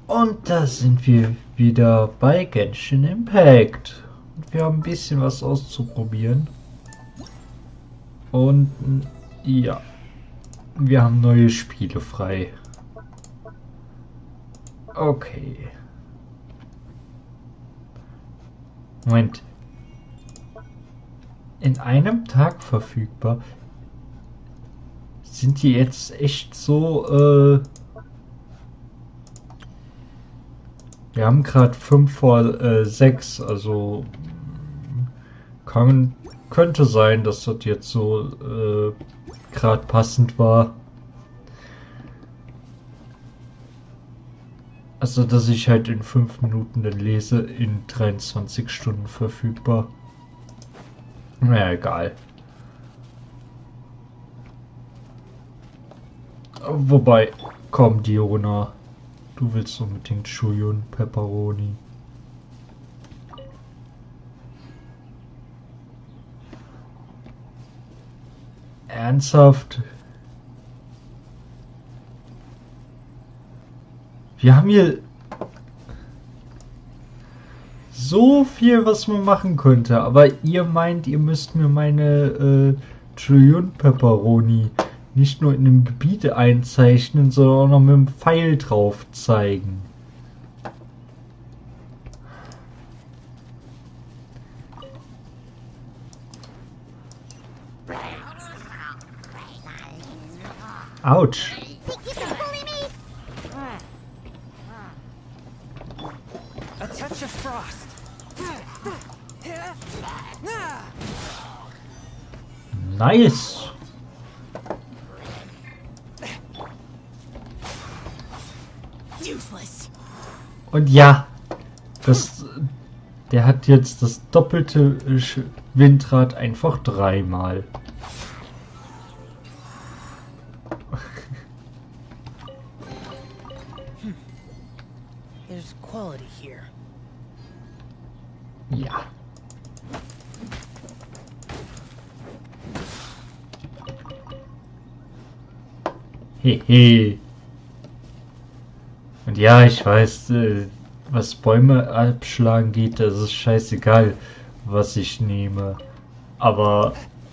Und da sind wir wieder bei Genshin Impact. Und wir haben ein bisschen was auszuprobieren. Und ja, wir haben neue Spiele frei. Okay. Moment. In einem Tag verfügbar. Sind die jetzt echt so, wir haben gerade 5 vor 6, also könnte sein, dass das jetzt so gerade passend war. Also, dass ich halt in 5 Minuten dann lese, in 23 Stunden verfügbar. Naja, egal. Wobei, komm, Diona. Du willst unbedingt Shuyun Pepperoni. Ernsthaft? Wir haben hier so viel, was man machen könnte, aber ihr meint, ihr müsst mir meine Shuyun Pepperoni nicht nur in dem Gebiet einzeichnen, sondern auch noch mit dem Pfeil drauf zeigen. Autsch. A touch of frost. Nice. Und ja, der hat jetzt das doppelte Windrad einfach 3-mal. There's quality here. Ja. Hehe. Und ja, ich weiß, was Bäume abschlagen geht, das ist scheißegal, was ich nehme. Aber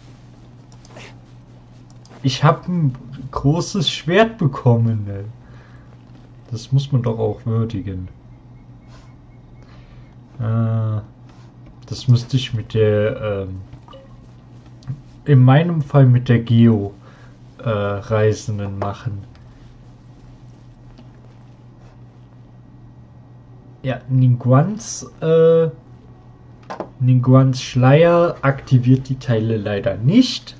ich habe ein großes Schwert bekommen. Ne? Das muss man doch auch würdigen. Das müsste ich mit der, in meinem Fall mit der Geo-Reisenden machen. Ja, Ningguans Schleier aktiviert die Teile leider nicht.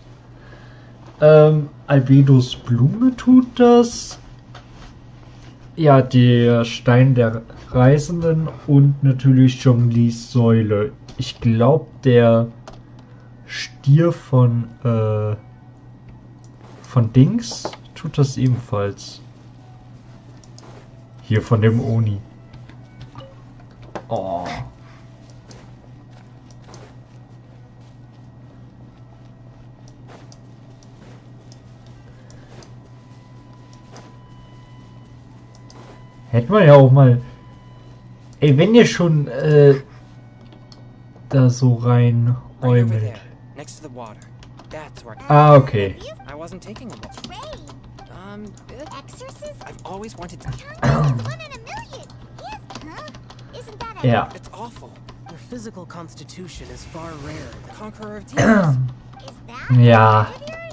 Albedos Blume tut das. Ja, der Stein der Reisenden und natürlich Zhonglis Säule. Ich glaube, der Stier von Dings tut das ebenfalls. Hier von dem Oni. Oh. Hätten wir ja auch mal. Ey, wenn ihr schon da so rein äumelt. Ah, okay. Ja. Physical constitution is far rare. The conqueror of Ja.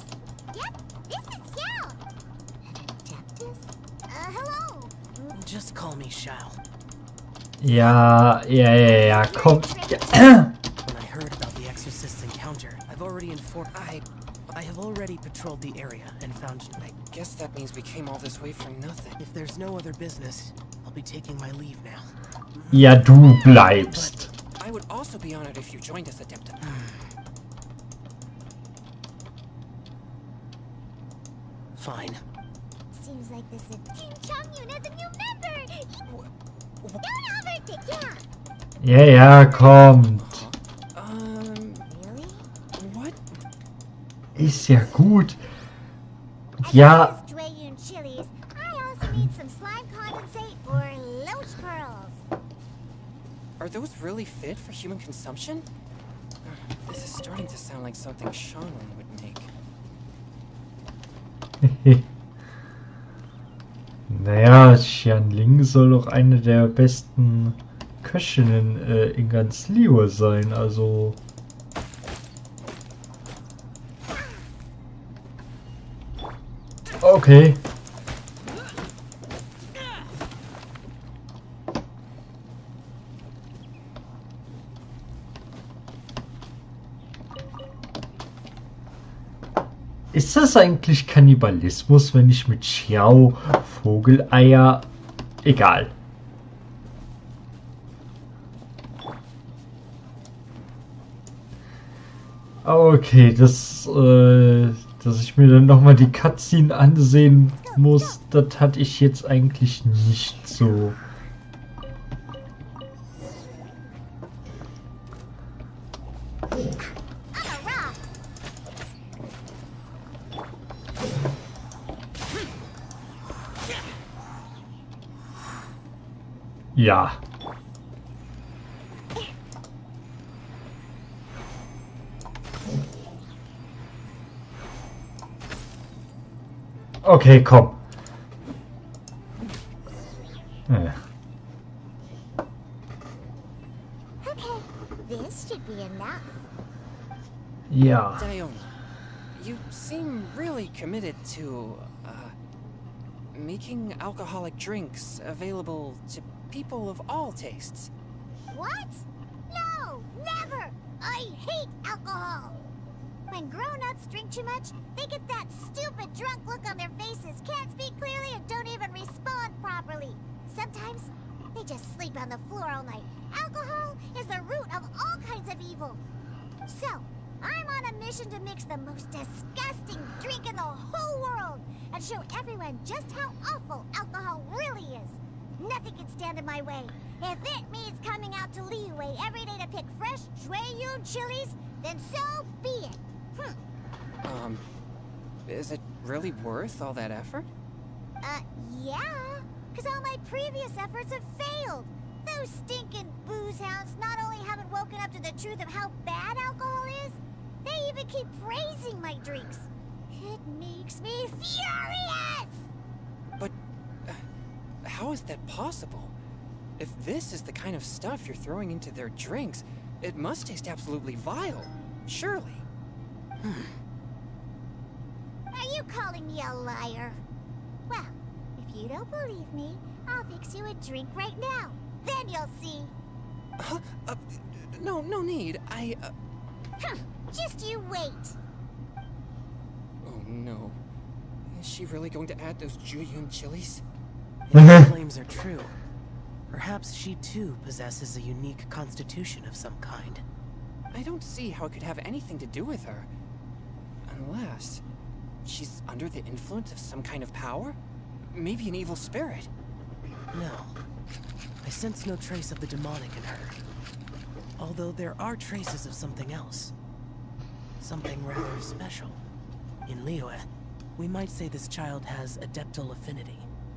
Just call me Shao. Ja, komm. When I heard about the Exorcist's encounter, I've already informed. I have already patrolled the area and found. I guess that means we came all this way for nothing. If there's no other business, I'll be taking my leave now. Ja, du bleibst. I would also be honored if you joined us, Adepta. Fine. Seems like this is Team Chongyun as a new member. Ja, kommt. Really? What? Ist ja gut. Ja. I also need some slime condensate or low Are those really fit for human consumption? This is starting to sound like something Xianglin would make. Naja, Xianling soll doch eine der besten Köchinnen in ganz Liyue sein, also... Okay. Ist das eigentlich Kannibalismus, wenn ich mit Xiao Vogeleier... Egal. Okay, dass ich mir dann nochmal die Cutscene ansehen muss, das hatte ich jetzt eigentlich nicht so. Ja. Okay, komm. Okay, this should be enough. Ja. Dayong, you seem really committed to, making alcoholic drinks available to people of all tastes. What? No, never! I hate alcohol! When grown-ups drink too much, they get that stupid drunk look on their faces, can't speak clearly, and don't even respond properly. Sometimes, they just sleep on the floor all night. Alcohol is the root of all kinds of evil. So, I'm on a mission to mix the most disgusting drink in the whole world and show everyone just how awful alcohol really is. Nothing can stand in my way. If it means coming out to Liyue every day to pick fresh Jueyun chilies, then so be it. Is it really worth all that effort? Yeah. Because all my previous efforts have failed. Those stinking booze hounds not only haven't woken up to the truth of how bad alcohol is, they even keep praising my drinks. It makes me furious! But how is that possible? If this is the kind of stuff you're throwing into their drinks, it must taste absolutely vile. Surely. Are you calling me a liar? Well, if you don't believe me, I'll fix you a drink right now. Then you'll see. No need. Just you wait. Oh no. Is she really going to add those Jueyun chilies? If her claims are true, perhaps she too possesses a unique constitution of some kind. I don't see how it could have anything to do with her. Unless she's under the influence of some kind of power? Maybe an evil spirit. No. I sense no trace of the demonic in her. Although there are traces of something else. Something rather special. In Liyue, we might say this child has adeptal affinity.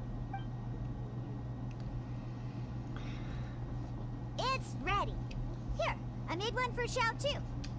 It's ready. Here, I made one for Xiao too.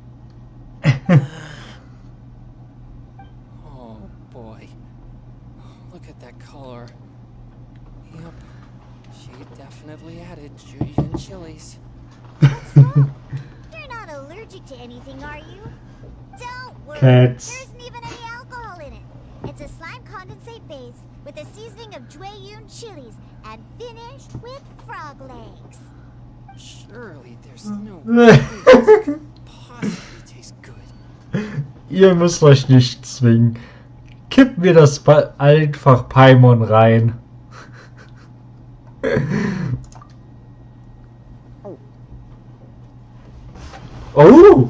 Oh boy. Look at that color. Yep. She definitely added Jueyun chilies. What's wrong? You're not allergic to anything, are you? Don't worry. Cats. There isn't even any alcohol in it. It's a slime condensate base with a seasoning of Jueyun chilies and finished with frog legs. Surely there's no way this could possibly taste good. Ihr müsst euch nicht zwingen. Kippen wir das einfach Paimon rein. Oh!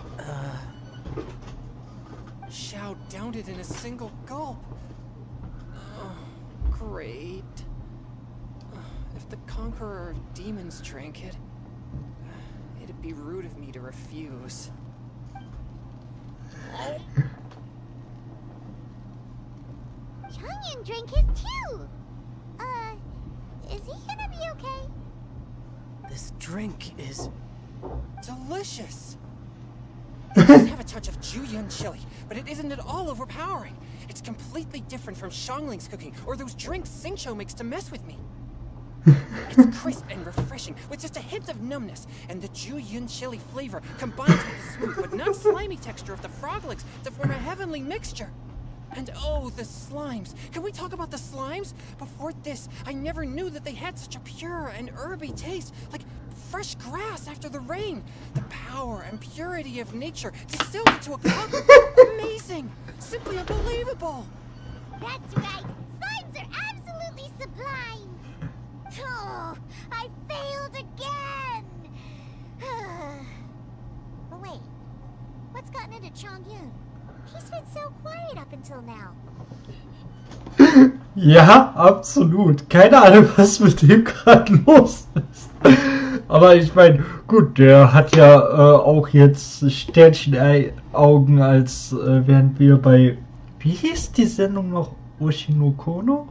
Xiao downed it in a single gulp. Oh, great. If the Conqueror of Demons drank it, it'd be rude of me to refuse. Changyan drank his too. Is he gonna be okay? This drink is delicious. It does have a touch of Juyun chili, but it isn't at all overpowering. It's completely different from Xiangling's cooking or those drinks Xingqiu makes to mess with me. It's crisp and refreshing, with just a hint of numbness, and the Juyun chili flavor combines with the smooth but not slimy texture of the frog legs to form a heavenly mixture. And oh, the slimes. Can we talk about the slimes? Before this, I never knew that they had such a pure and herby taste, like fresh grass after the rain. The power and purity of nature distilled into a cup. Amazing! Simply unbelievable! That's right. Slimes are absolutely sublime. Oh, I failed again. Oh, wait. What's gotten into Chongyun? He's been so quiet up until now. Ja, absolut. Keine Ahnung, was mit dem gerade los ist. Aber ich meine, gut, der hat ja auch jetzt Sternchen-Augen, als während wir bei, wie hieß die Sendung noch? Oshinokono?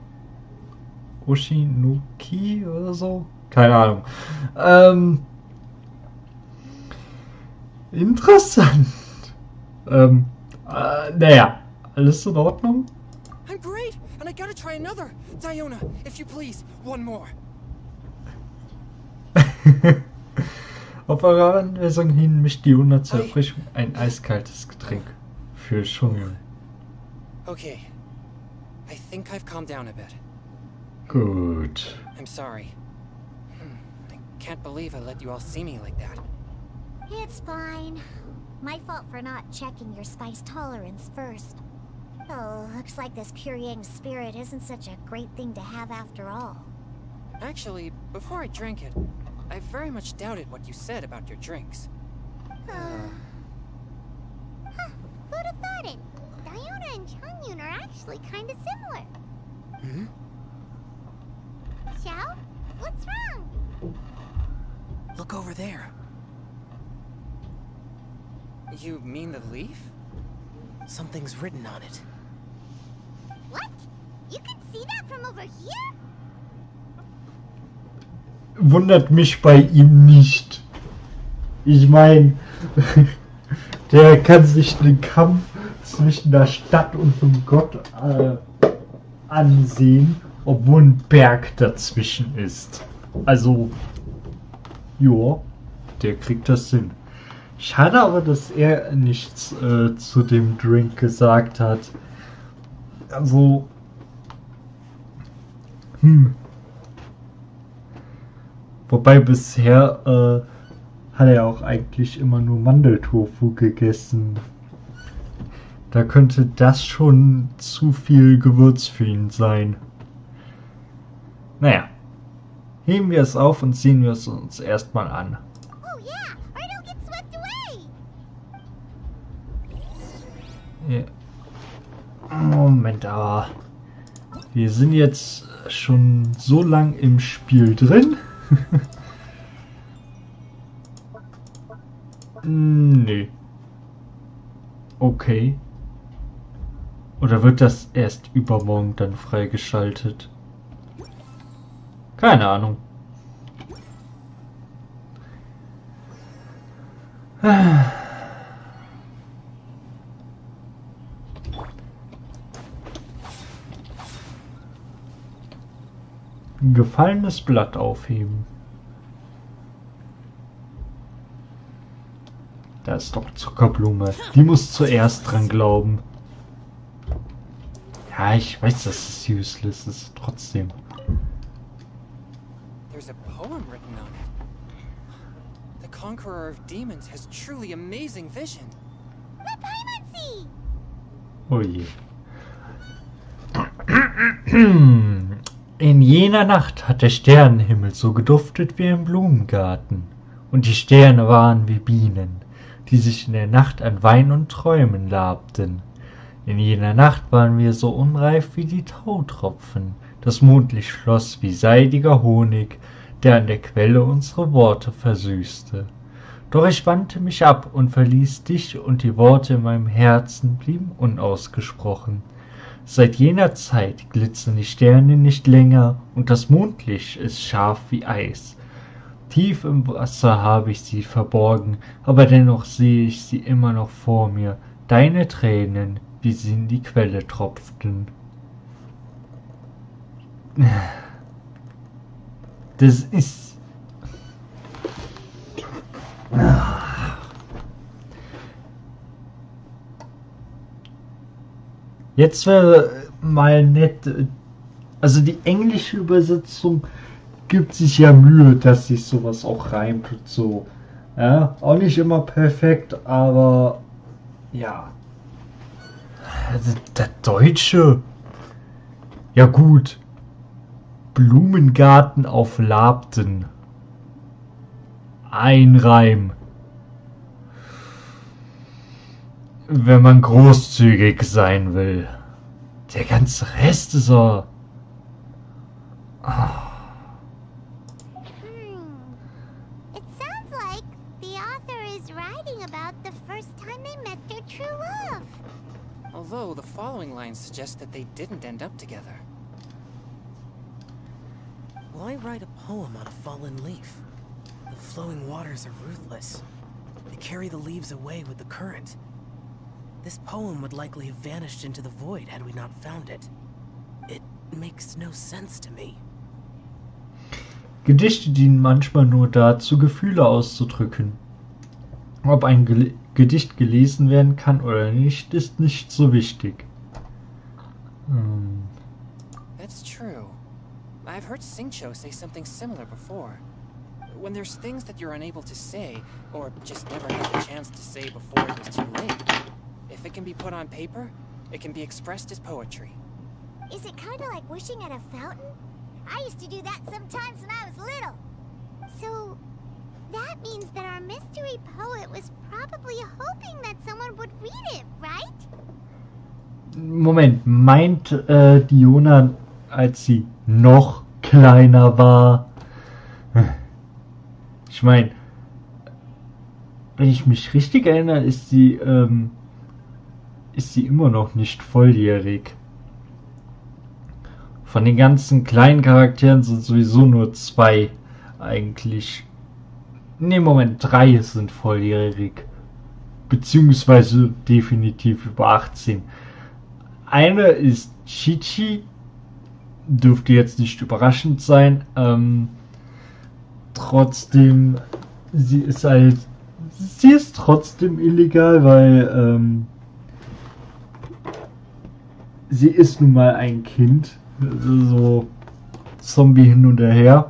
Oshinoki oder so? Keine Ahnung. Interessant. Naja, alles in Ordnung? I'm great, and I gotta try another. Diona, if you please, one more. Auf eurer Anweisung hin mischt die Yuna zur Erfrischung ein eiskaltes Getränk für Chongyun. Okay, I think I've calmed down a bit. Gut. I'm sorry. I can't believe I let you all see me like that. It's fine. My fault for not checking your spice tolerance first. Oh, looks like this pure yang spirit isn't such a great thing to have after all. Actually, before I drank it, I very much doubted what you said about your drinks. Huh, who'd have thought it? Diona and Chongyun are actually kind of similar. Hmm? Xiao? What's wrong? look over there. You mean the leaf? Something's written on it. What? You can see that from over here? Wundert mich bei ihm nicht. Ich meine, der kann sich den Kampf zwischen der Stadt und dem Gott ansehen, obwohl ein Berg dazwischen ist. Also, ja, der kriegt das hin. Schade aber, dass er nichts zu dem Drink gesagt hat. Also, wobei bisher hat er auch eigentlich immer nur Mandeltofu gegessen. Da könnte das schon zu viel Gewürz für ihn sein. Naja, heben wir es auf und sehen wir es uns erstmal an. Oh yeah, or it'll get swept away. Ja. Moment, aber wir sind jetzt schon so lang im Spiel drin. Nee. Okay. Oder wird das erst übermorgen dann freigeschaltet? Keine Ahnung. Gefallenes Blatt aufheben. Da ist doch Zuckerblume. Die muss zuerst dran glauben. Ja, ich weiß, dass es useless ist. Trotzdem. There's a poem written on it. The conqueror of demons has truly amazing vision. The Paimon-See! Oh je. In jener Nacht hat der Sternenhimmel so geduftet wie ein Blumengarten. Und die Sterne waren wie Bienen, die sich in der Nacht an Wein und Träumen labten. In jener Nacht waren wir so unreif wie die Tautropfen, das Mondlicht floss wie seidiger Honig, der an der Quelle unsere Worte versüßte. Doch ich wandte mich ab und verließ dich, und die Worte in meinem Herzen blieben unausgesprochen. Seit jener Zeit glitzern die Sterne nicht länger, und das Mondlicht ist scharf wie Eis. Tief im Wasser habe ich sie verborgen, aber dennoch sehe ich sie immer noch vor mir. Deine Tränen, wie sie in die Quelle tropften. Das ist... Jetzt wäre mal nett... Also die englische Übersetzung gibt sich ja Mühe, dass sich sowas auch reimt und so. Ja, auch nicht immer perfekt, aber ja. Also der Deutsche. Ja gut. Blumengarten auf Labten. Ein Reim. Wenn man großzügig sein will. Der ganze Rest ist so... It sounds like the author is writing about the first time they met their true love. Although the following lines suggest that they didn't end up together. Why write a poem on a fallen leaf? The flowing waters are ruthless. They carry the leaves away with the current. This poem would likely have vanished into the void had we not found it. It makes no sense to me. Gedichte dienen manchmal nur dazu, Gefühle auszudrücken. Ob ein Gedicht gelesen werden kann oder nicht, ist nicht so wichtig. That's true. I've heard Xingqiu say something similar before. When there's things that you're unable to say, or just never had the chance to say before it was too late, if it can be put on paper, it can be expressed as poetry. Is it kind of like wishing at a fountain? I used to do that sometimes when I was little. So, that means that our mystery poet was probably hoping that someone would read it, right? Moment, meint Diona, als sie noch kleiner war? Ich meine, wenn ich mich richtig erinnere, ist sie immer noch nicht volljährig. Von den ganzen kleinen Charakteren sind sowieso nur 2 eigentlich. Ne, Moment, 3 sind volljährig. Beziehungsweise definitiv über 18. Eine ist Qiqi. Dürfte jetzt nicht überraschend sein. Trotzdem, sie ist trotzdem illegal, weil sie ist nun mal ein Kind. So Zombie hin und her.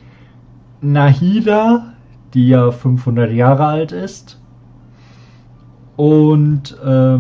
Nahida, die ja 500 Jahre alt ist. Und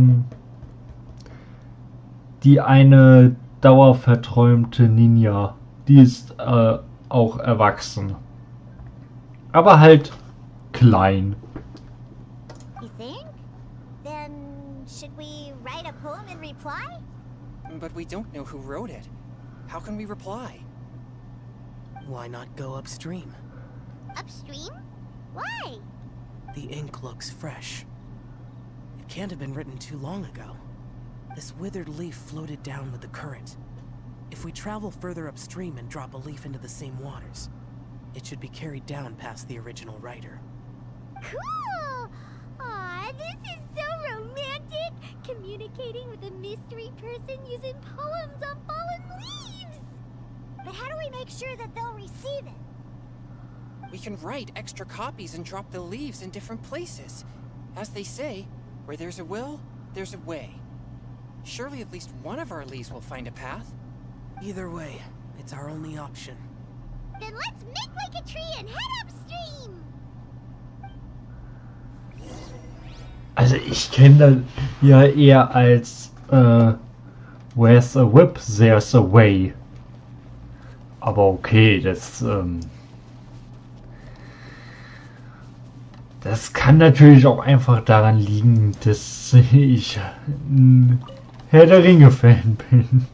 die eine dauerverträumte Ninja. Die ist auch erwachsen. Aber halt klein. You think? Then should we write a poem in reply? But we don't know who wrote it. How can we reply? Why not go upstream? Upstream? Why? The ink looks fresh. It can't have been written too long ago. This withered leaf floated down with the current. If we travel further upstream and drop a leaf into the same waters, it should be carried down past the original writer. Cool! Aw, this is so romantic! Communicating with a mystery person using poems on fallen leaves! But how do we make sure that they'll receive it? We can write extra copies and drop the leaves in different places. As they say, where there's a will, there's a way. Surely at least one of our leaves will find a path. Either way, it's our only option. Then let's make like a tree and head upstream! Also ich kenne das ja eher als Where's a whip, there's a way. Aber okay, das kann natürlich auch einfach daran liegen, dass ich ein Herr der Ringe-Fan bin.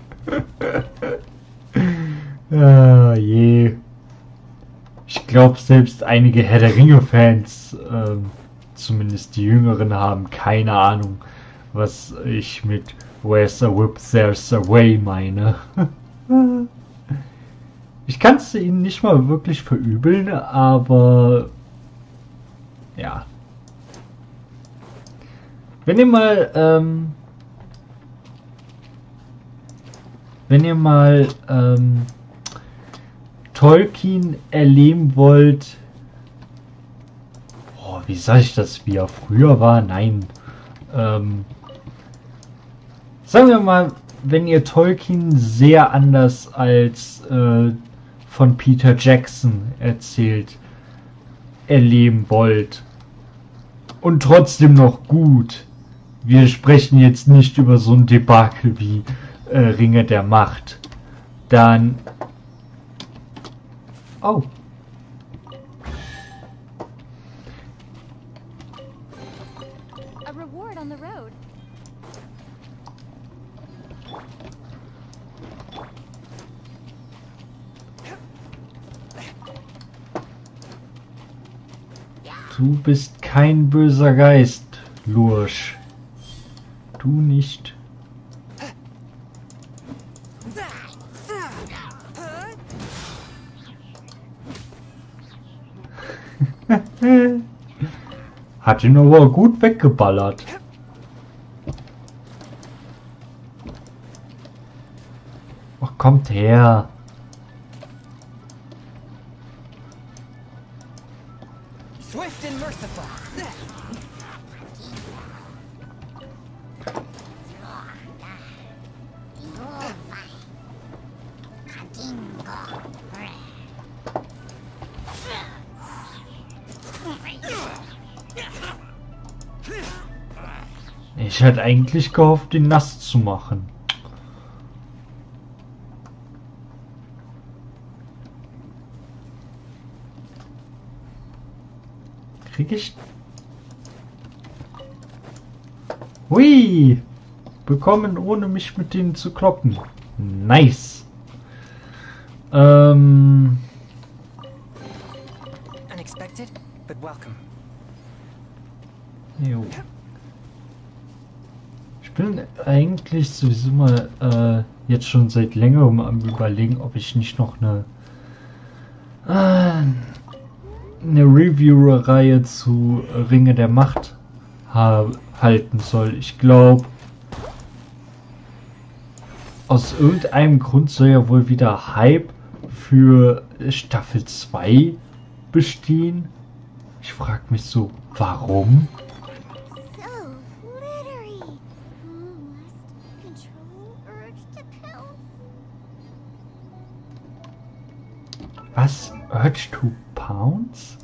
Je. Ich glaube, selbst einige Herr der Ringe-Fans, zumindest die Jüngeren, haben keine Ahnung, was ich mit Where's a whip, there's a way meine. Ich kann es ihnen nicht mal wirklich verübeln, aber ja. Wenn ihr mal Tolkien erleben wollt, wie sage ich das, wie er früher war? Nein. Sagen wir mal, wenn ihr Tolkien sehr anders als von Peter Jackson erzählt erleben wollt und trotzdem noch gut. Wir sprechen jetzt nicht über so ein Debakel wie Ringe der Macht. Dann... Oh. A reward on the road. Du bist kein böser Geist, Lursch. Du nicht. Hat ihn aber gut weggeballert. Ach, kommt her. Swift and merciful. Ich hätte eigentlich gehofft, ihn nass zu machen. Krieg ich... Hui! Bekommen, ohne mich mit denen zu kloppen. Nice! Unexpected, but welcome. Jo. Ich bin eigentlich sowieso mal jetzt schon seit längerem am Überlegen, ob ich nicht noch eine Review-Reihe zu Ringe der Macht halten soll. Ich glaube, aus irgendeinem Grund soll ja wohl wieder Hype für Staffel 2 bestehen. Ich frage mich so, warum? So glittery. Must control urge to pounce. Was? Urge to Pounce?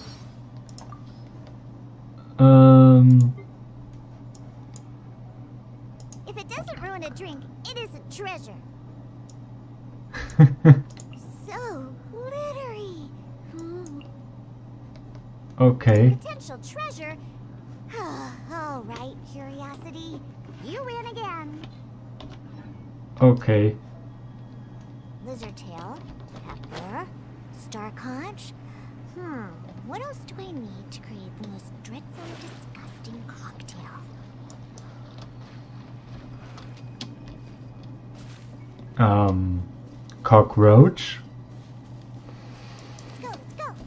If it doesn't ruin a drink, it is a treasure. So glittery. Okay. Potential treasure. All right, curiosity. You win again. Okay. Lizard tail, pepper, star conch. What else do I need to create the most dreadfully disgusting cocktail? Cockroach? Let's go, let's go.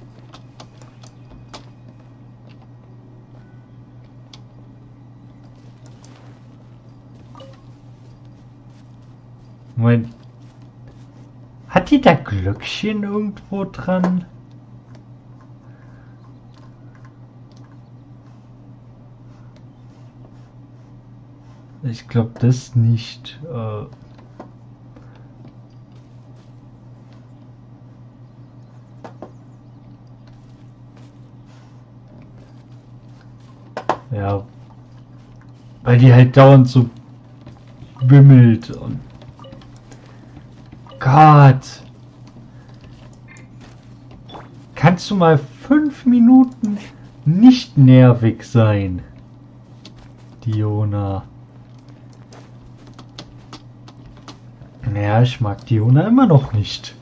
Moment. Hat die da Glöckchen irgendwo dran? Ich glaube das nicht. Ja. Weil die halt dauernd so wimmelt und Gott. Kannst du mal 5 Minuten nicht nervig sein, Diona? Naja, ich mag Diona immer noch nicht.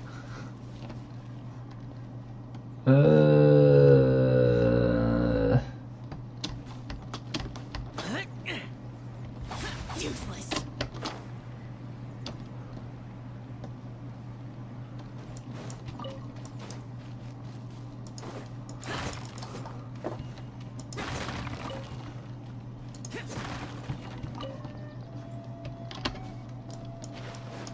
Useless.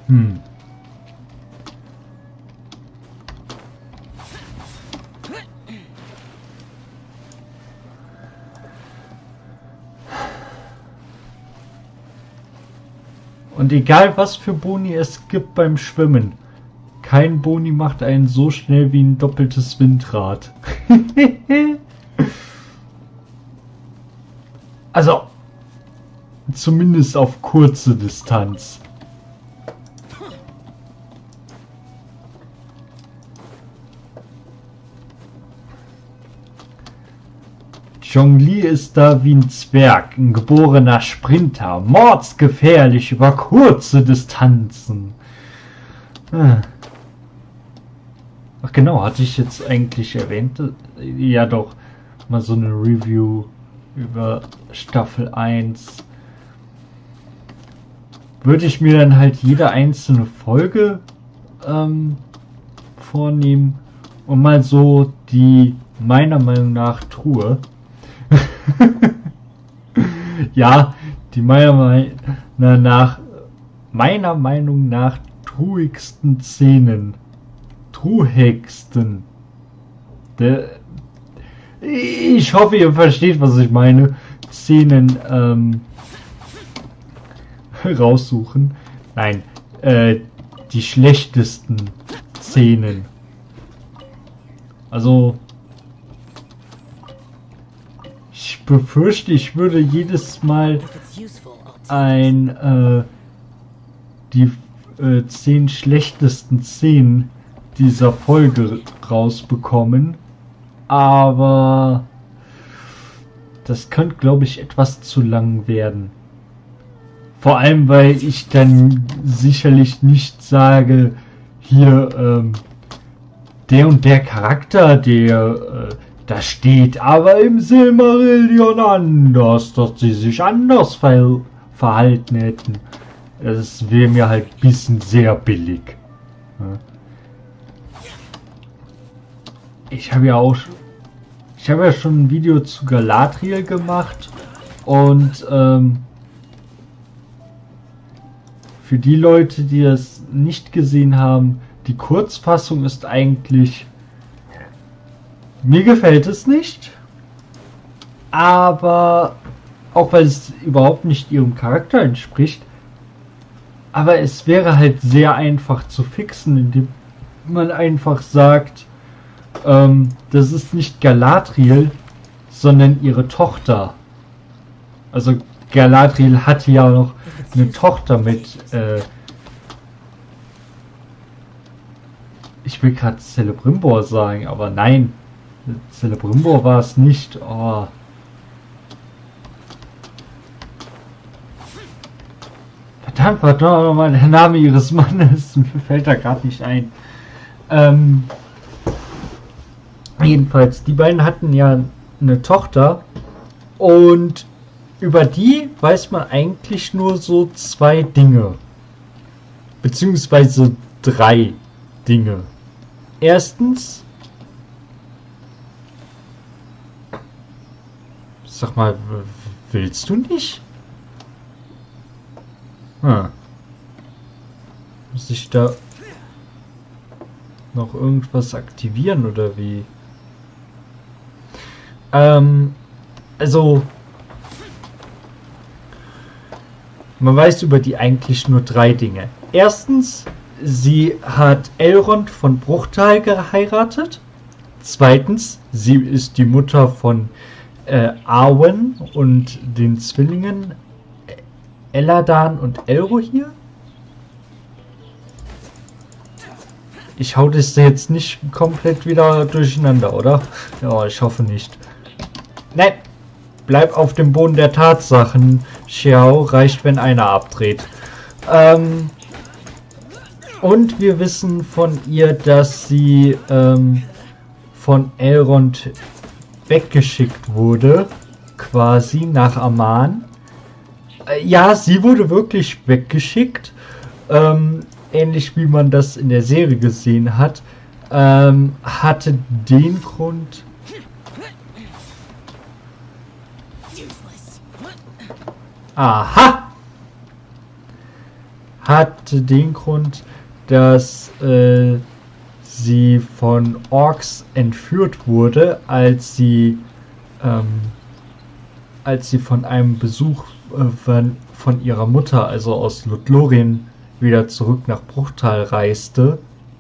Und egal was für Boni es gibt beim Schwimmen, kein Boni macht einen so schnell wie ein doppeltes Windrad. Also, zumindest auf kurze Distanz. Zhongli ist da wie ein Zwerg, ein geborener Sprinter, mordsgefährlich über kurze Distanzen. Ach genau, hatte ich jetzt eigentlich erwähnt? Ja doch, mal so eine Review über Staffel 1. Würde ich mir dann halt jede einzelne Folge vornehmen und mal so die meiner Meinung nach Truhe. Ja, die meiner Meinung nach truigsten Szenen. Truhigsten. Ich hoffe, ihr versteht, was ich meine. Szenen raussuchen. Nein, die schlechtesten Szenen. Also ich befürchte, ich würde jedes Mal die 10 schlechtesten Szenen dieser Folge rausbekommen, aber das könnte, glaube ich, etwas zu lang werden. Vor allem, weil ich dann sicherlich nicht sage, hier der und der Charakter, der da steht aber im Silmarillion anders, dass sie sich anders verhalten hätten. Das wäre mir halt ein bisschen sehr billig. Ich habe ja schon ein Video zu Galadriel gemacht und für die Leute, die das nicht gesehen haben, die Kurzfassung ist eigentlich, mir gefällt es nicht, aber auch weil es überhaupt nicht ihrem Charakter entspricht, aber es wäre halt sehr einfach zu fixen, indem man einfach sagt, das ist nicht Galadriel, sondern ihre Tochter. Also Galadriel hatte ja noch eine Tochter mit, ich will gerade Celebrimbor sagen, aber nein, Celebrimbor war es nicht. Oh. Verdammt, war doch nochmal der Name ihres Mannes. Mir fällt da gerade nicht ein. Jedenfalls, die beiden hatten ja eine Tochter und über die weiß man eigentlich nur so 2 Dinge. Beziehungsweise 3 Dinge. Erstens, sag mal, willst du nicht? Muss ich da noch irgendwas aktivieren oder wie? Also man weiß über die eigentlich nur 3 Dinge. Erstens, sie hat Elrond von Bruchtal geheiratet. Zweitens, sie ist die Mutter von Arwen und den Zwillingen Eladan und Elrohir. Ich hau das jetzt nicht komplett wieder durcheinander, oder? Ja, ich hoffe nicht. Nein, bleib auf dem Boden der Tatsachen. Xiao, reicht, wenn einer abdreht. Und wir wissen von ihr, dass sie von Elrond weggeschickt wurde, quasi nach Aman. Ja, sie wurde wirklich weggeschickt, ähnlich wie man das in der Serie gesehen hat, hatte den Grund, aha, hatte den Grund, dass sie von Orks entführt wurde, als sie von einem Besuch von ihrer Mutter, also aus Lothlorien, wieder zurück nach Bruchtal reiste.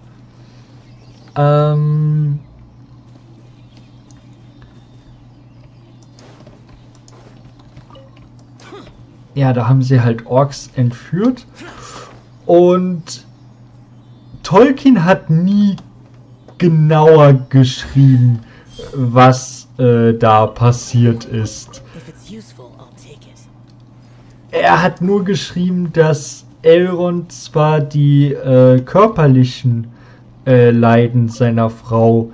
Ja, da haben sie halt Orks entführt und Tolkien hat nie genauer geschrieben, was da passiert ist. Er hat nur geschrieben, dass Elrond zwar die körperlichen Leiden seiner Frau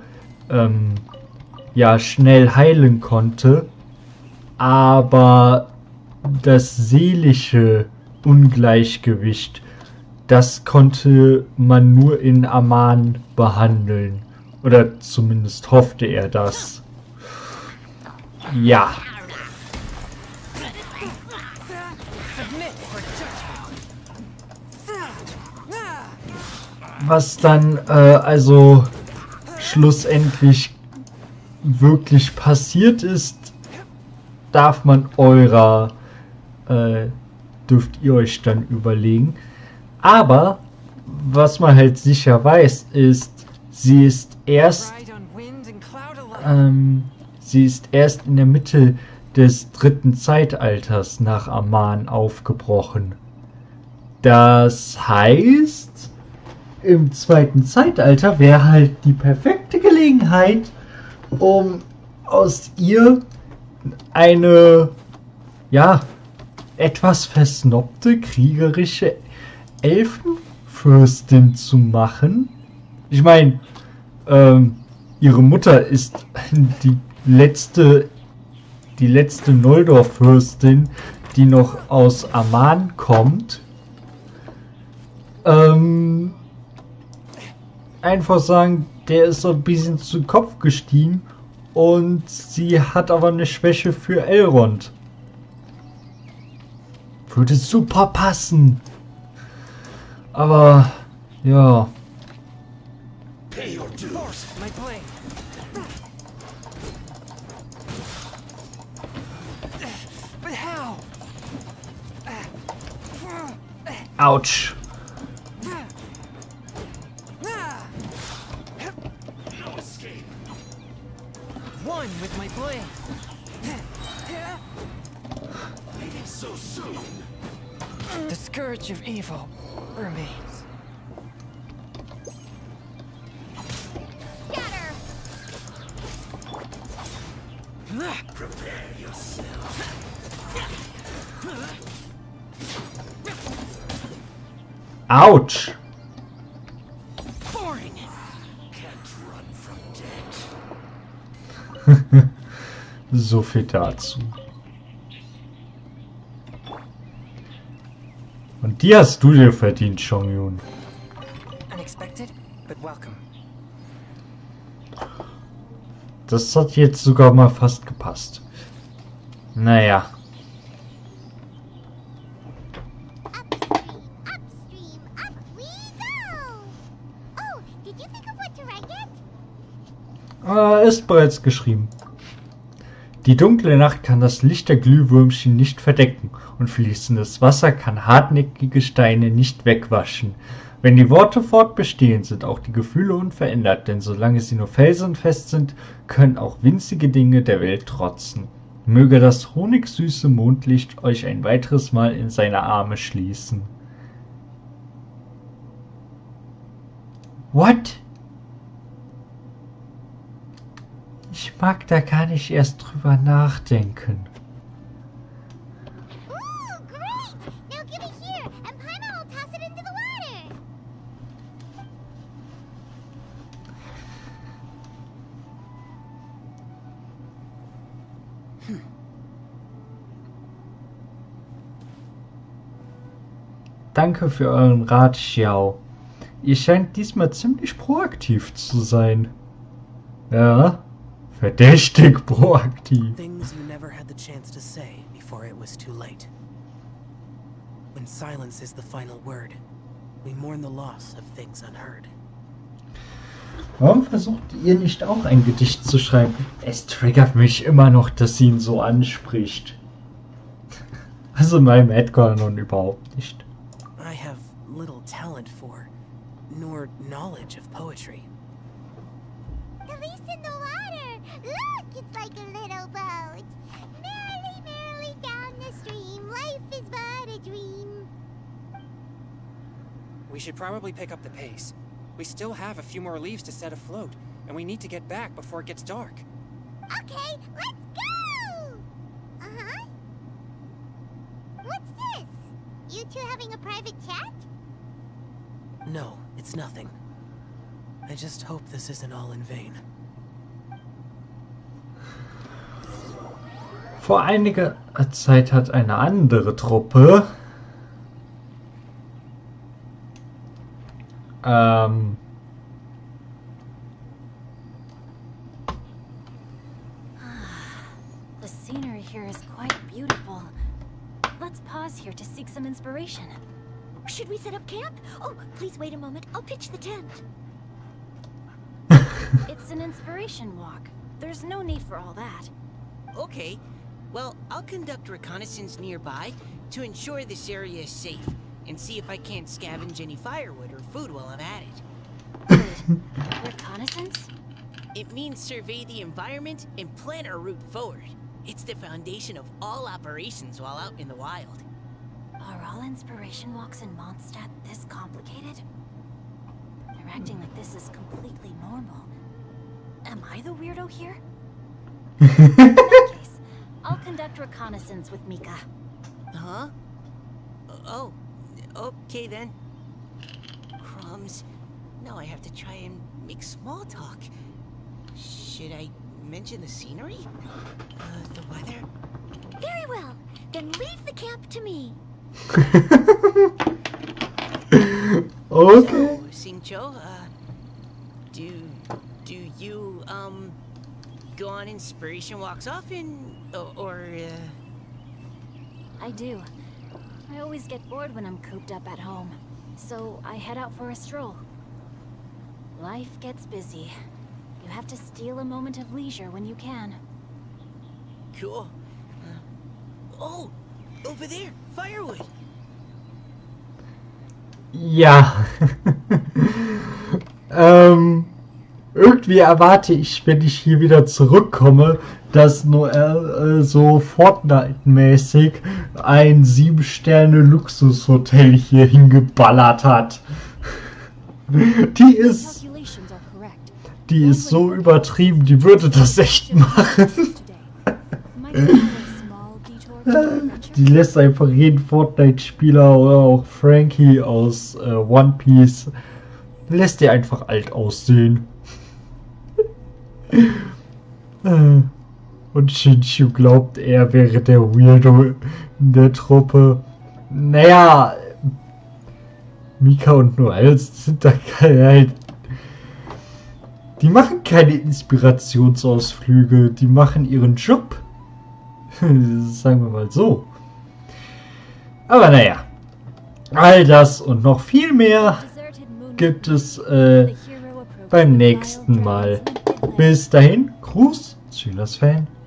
ja schnell heilen konnte, aber das seelische Ungleichgewicht, das konnte man nur in Aman behandeln. Oder zumindest hoffte er das. Ja. Was dann also schlussendlich wirklich passiert ist, darf man dürft ihr euch dann überlegen. Aber was man halt sicher weiß, ist, sie ist erst in der Mitte des 3. Zeitalters nach Aman aufgebrochen. Das heißt, im 2. Zeitalter wäre halt die perfekte Gelegenheit, um aus ihr eine, ja, etwas versnobte, kriegerische Elfenfürstin zu machen. Ich meine, ihre Mutter ist die letzte Noldor-Fürstin, die noch aus Aman kommt. Einfach sagen, der ist so ein bisschen zu Kopf gestiegen und sie hat aber eine Schwäche für Elrond. Würde super passen. Aber, ja. Autsch. With my blade. So soon. The scourge of evil remains. Scatter! Prepare yourself. Ouch! Boring. Can't run from death. So viel dazu. Und die hast du dir verdient, Chongyun. Unexpected, but welcome. Das hat jetzt sogar mal fast gepasst. Naja. Upstream, up we go! Oh, did you think of what to write yet? Ist bereits geschrieben. Die dunkle Nacht kann das Licht der Glühwürmchen nicht verdecken und fließendes Wasser kann hartnäckige Steine nicht wegwaschen. Wenn die Worte fortbestehen, sind auch die Gefühle unverändert, denn solange sie nur felsenfest sind, können auch winzige Dinge der Welt trotzen. Möge das honigsüße Mondlicht euch ein weiteres Mal in seine Arme schließen. What? Ich mag da gar nicht erst drüber nachdenken. Ooh, great! Now give it here, and Paimon will toss it into the water. Danke für euren Rat, Xiao. Ihr scheint diesmal ziemlich proaktiv zu sein. Ja, verdächtig proaktiv. Things you never had the chance to say before it was too late. When silence is the final word, we mourn the loss of things unheard. Warum versucht ihr nicht auch ein Gedicht zu schreiben? Es triggert mich immer noch, dass sie ihn so anspricht. Also in meinem Edgar-Kanon überhaupt nicht. I have little talent for, nor knowledge of poetry. The leaf's in the water! Look, it's like a little boat. Merrily, merrily down the stream. Life is but a dream. We should probably pick up the pace. We still have a few more leaves to set afloat, and we need to get back before it gets dark. Okay, let's go! Uh-huh. What's this? You two having a private chat? No, it's nothing. I just hope this isn't all in vain. Vor einiger Zeit hat eine andere Truppe The scenery here is quite beautiful. Let's pause here to seek some inspiration. Should we set up camp? Oh, please wait a moment. I'll pitch the tent. It's an inspiration walk. There's no need for all that. Okay. Well, I'll conduct reconnaissance nearby to ensure this area is safe, and see if I can't scavenge any firewood or food while I'm at it. Good. Reconnaissance? It means survey the environment and plan our route forward. It's the foundation of all operations while out in the wild. Are all inspiration walks in Mondstadt this complicated? They're acting like this is completely normal. Am I the weirdo here? In that case, I'll conduct reconnaissance with Mika. Huh? Oh, okay then. Crumbs. Now I have to try and make small talk. Should I mention the scenery? The weather? Very well. Then leave the camp to me. Okay. So, Xingqiu, do you, go on inspiration walks often? Or I do. I always get bored when I'm cooped up at home. So I head out for a stroll. Life gets busy. You have to steal a moment of leisure when you can. Cool. Oh! Over there! Firewood! Ja. Irgendwie erwarte ich, wenn ich hier wieder zurückkomme, dass Noelle so Fortnite-mäßig ein 7-Sterne-Luxushotel hier hingeballert hat. Die ist so übertrieben, die würde das echt machen. Die lässt einfach jeden Fortnite-Spieler oder auch Frankie aus One Piece, lässt die einfach alt aussehen. Und Xingqiu glaubt, er wäre der Weirdo in der Truppe. Naja, Mika und Noelle sind da halt. Die machen keine Inspirationsausflüge, die machen ihren Job. Sagen wir mal so. Aber naja, all das und noch viel mehr gibt es beim nächsten Mal. Bis dahin, Gruß, Sylas Fan.